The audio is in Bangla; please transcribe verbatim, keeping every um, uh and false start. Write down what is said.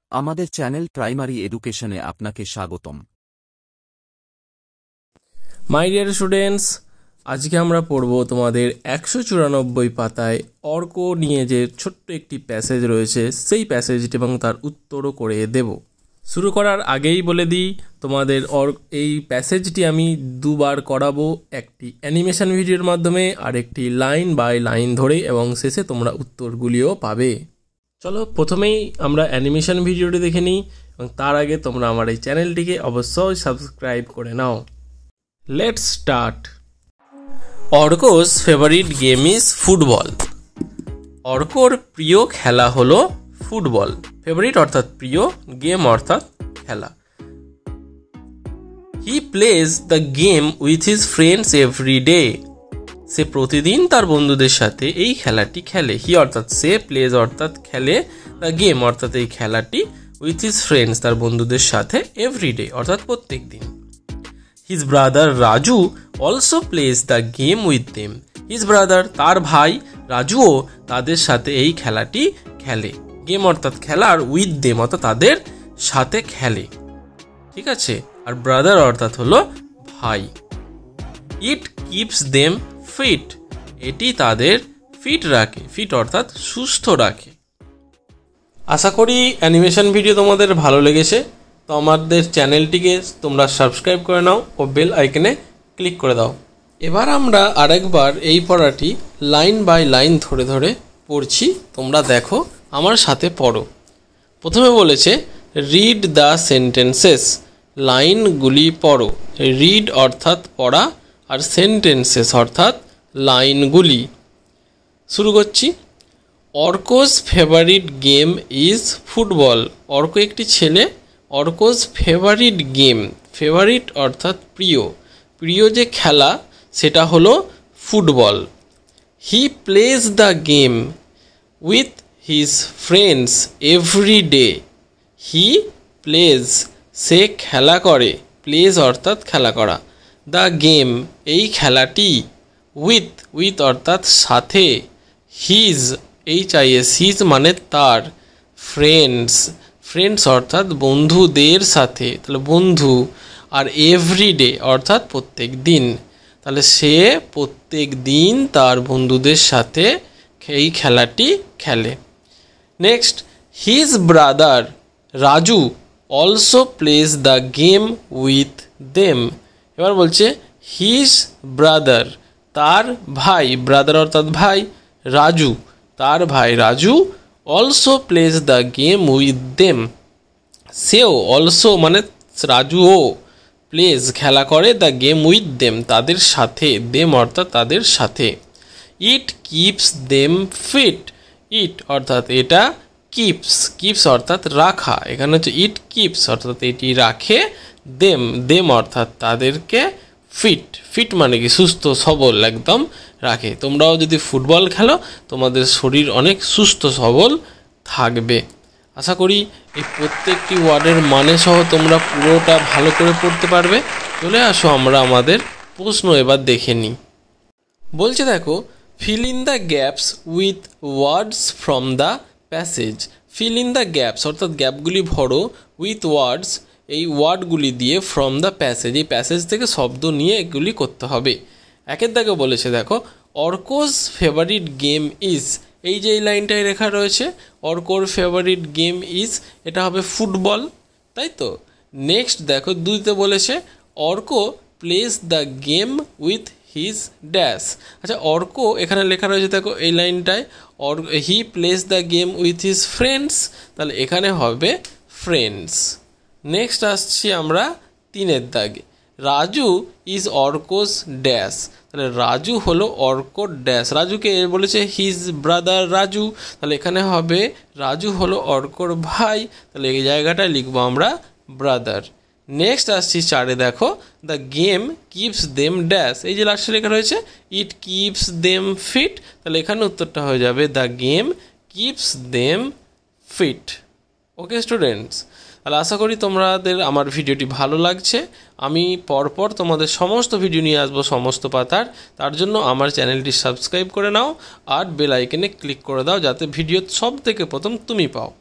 আমাদের চ্যানেল প্রাইমারি এডুকেশনে আপনাকে স্বাগতম। মাই ডিয়ার স্টুডেন্টস, আজকে আমরা পড়ব তোমাদের একশো চুরানব্বই পাতায় অর্ক নিয়ে যে ছোট্ট একটি প্যাসেজ রয়েছে সেই প্যাসেজটি এবং তার উত্তরও করে দেব। শুরু করার আগেই বলে দিই, তোমাদের অর এই প্যাসেজটি আমি দুবার করাবো, একটি অ্যানিমেশন ভিডিওর মাধ্যমে আর একটি লাইন বাই লাইন ধরে, এবং শেষে তোমরা উত্তরগুলিও পাবে। চলো প্রথমেই আমরা অ্যানিমেশন ভিডিওটি দেখে নিই, এবং তার আগে তোমরা আমার এই চ্যানেলটিকে অবশ্যই সাবস্ক্রাইব করে নাও। Let's start. Arko's favourite game is football. অর্কর প্রিয় খেলা হলো ফুটবল। ফেভারিট অর্থাৎ প্রিয়, গেম অর্থাৎ খেলা। He plays the game with his friends every day. সে প্রতিদিন তার বন্ধুদের সাথে এই খেলাটি খেলে। হি অর্থাৎ সে, প্লেজ অর্থাৎ খেলে, দ্য গেম অর্থাৎ এই খেলাটি, উইথ হিজ ফ্রেন্ডস তার বন্ধুদের সাথে, এভরি ডে অর্থাৎ প্রত্যেক দিন। His brother Raju also plays the game with them. His brother তার ভাই রাজুও তাদের সাথে এই খেলাটি খেলে। গেম অর্থাৎ খেলা, আর উইথ দেম অর্থাৎ তাদের সাথে খেলে। ঠিক আছে, আর ব্রাদার অর্থাৎ হলো ভাই। It keeps them fit. এটি তাদের ফিট রাখে। ফিট অর্থাৎ সুস্থ রাখে। আশা করি অ্যানিমেশন ভিডিও তোমাদের ভালো লেগেছে। তো আমাদের চ্যানেলটিকে তোমরা সাবস্ক্রাইব করে নাও ও বেল আইকনে ক্লিক করে দাও। এবার আমরা আরেকবার এই পড়াটি লাইন বাই লাইন ধরে ধরে পড়ছি, তোমরা দেখো, আমার সাথে পড়ো। প্রথমে বলেছে রিড দ্য সেন্টেন্সেস। লাইনগুলি পড়ো। রিড অর্থাৎ পড়া, আর সেন্টেন্সেস অর্থাৎ লাইনগুলি। শুরু করছি। Arko's favourite game is football. Arko একটি ছেলে। অর্কস ফেভারিট গেম, ফেভারিট অর্থাৎ প্রিয়, প্রিয় যে খেলা সেটা হলো football. He plays the game with his friends every day. He plays সে খেলা করে, প্লেজ অর্থাৎ খেলা করা, দ্য গেম এই খেলাটি, উইথ উইথ অর্থাৎ সাথে, his H I S his মানে তার, ফ্রেন্ডস ফ্রেন্ডস অর্থাৎ বন্ধুদের সাথে, তাহলে বন্ধু, আর এভরিডে অর্থাৎ প্রত্যেক দিন, তাহলে সে প্রত্যেক দিন তার বন্ধুদের সাথে এই খেলাটি খেলে। Next, his brother Raju also plays the game with them. এবার বলছে হিজ ব্রাদার তার ভাই, ব্রাদার অর্থাৎ ভাই, রাজু তার ভাই Raju, also plays the game with them, সেও, অলসো মানে রাজুও, প্লেজ খেলা করে, দ্য গেম উইথ দেম তাদের সাথে, দেম অর্থাৎ তাদের সাথে। It keeps them fit. It অর্থাৎ এটা, কিপস কিপস অর্থাৎ রাখা, এখানে হচ্ছে ইট কিপস অর্থাৎ এটি রাখে, দেম দেম অর্থাৎ তাদেরকে, ফিট ফিট মানে কি সুস্থ সবল একদম রাখে। তোমরাও যদি ফুটবল খেলো তোমাদের শরীর অনেক সুস্থ সবল থাকবে। আশা করি এই প্রত্যেকটি ওয়ার্ডের মানে সহ তোমরা পুরোটা ভালো করে পড়তে পারবে। চলে আসো আমরা আমাদের প্রশ্ন এবার দেখে নিই। বলছে দেখো, fill in the gaps with words from the passage. Fill in the gaps অর্থাৎ গ্যাপগুলি ভরো, উইথ ওয়ার্ডস এই ওয়ার্ডগুলি দিয়ে, ফ্রম দ্য প্যাসেজ এই প্যাসেজ থেকে শব্দ নিয়ে এগুলি করতে হবে। একের দাগে বলেছে দেখো, অর্কস ফেভারিট গেম ইজ। এই যে এই লাইনটায় লেখা রয়েছে অর্কর ফেভারিট গেম ইজ, এটা হবে ফুটবল, তাই তো। নেক্সট দেখো দুইতে বলেছে Arko plays the game with his dash. আচ্ছা, অর্ক এখানে লেখা রয়েছে দেখো এই লাইনটায়, or he plays the game with his friends, তাহলে এখানে হবে ফ্রেন্ডস। নেক্সট আসছি আমরা তিনের দাগে, রাজু ইজ অর্কস ড্যাশ। তাহলে রাজু হলো অর্কর ড্যাশ, রাজুকে বলেছে হিজ ব্রাদার রাজু, তাহলে এখানে হবে রাজু হলো অর্কর ভাই, তাহলে এই জায়গাটায় লিখবো আমরা ব্রাদার। নেক্সট আসছি চারে, দেখো the game keeps them dash. এই যে লাস্টে লেখা রয়েছে ইট কিপস দেম ফিট, তাহলে এখানে উত্তরটা হয়ে যাবে the game keeps them fit. Okay students, তাহলে আশা করি তোমাদের আমার ভিডিওটি ভালো লাগছে। আমি পরপর তোমাদের সমস্ত ভিডিও নিয়ে আসবো সমস্ত পাতার, তার জন্য আমার চ্যানেলটি সাবস্ক্রাইব করে নাও আর বেল আইকনে ক্লিক করে দাও, যাতে ভিডিও সব থেকে প্রথম তুমি পাও।